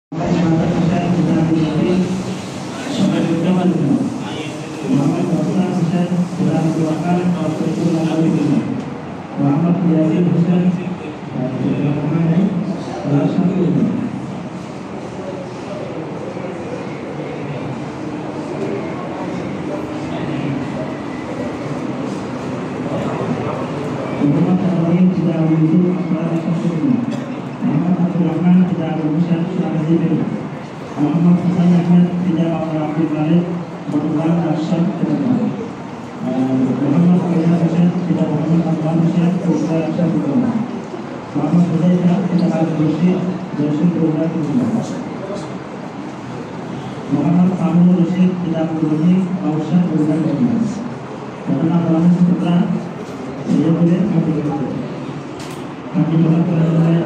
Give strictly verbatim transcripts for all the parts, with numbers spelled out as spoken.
Muhammad Hasan Ahmed tidak Abdul Malik Muhammad Arsyad Muhammad Faisal Hussein tidak Muhammad Abdul Hussein Putra Arsyad Muhammad Hudayfa tidak Abdul Hussein Joshua Putra Muhammad Famul Hussein tidak Abdul Hussein Arsyad Putra karena dalam putra saya boleh mengambil kami melakukan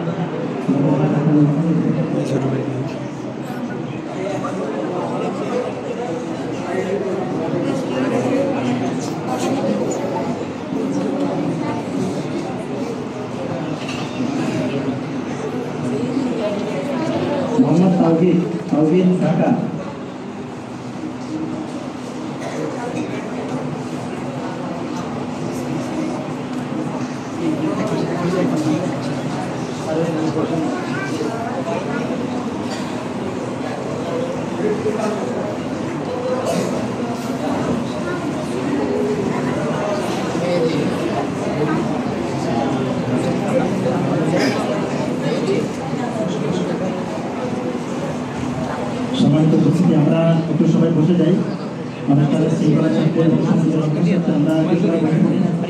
Muhammad Tauhid Tauhid Saka সম্মানিত উপস্থিতি আমরা একটু সবাই বসে যাই অনেকটা শৃঙ্খলা থাকতে আমরা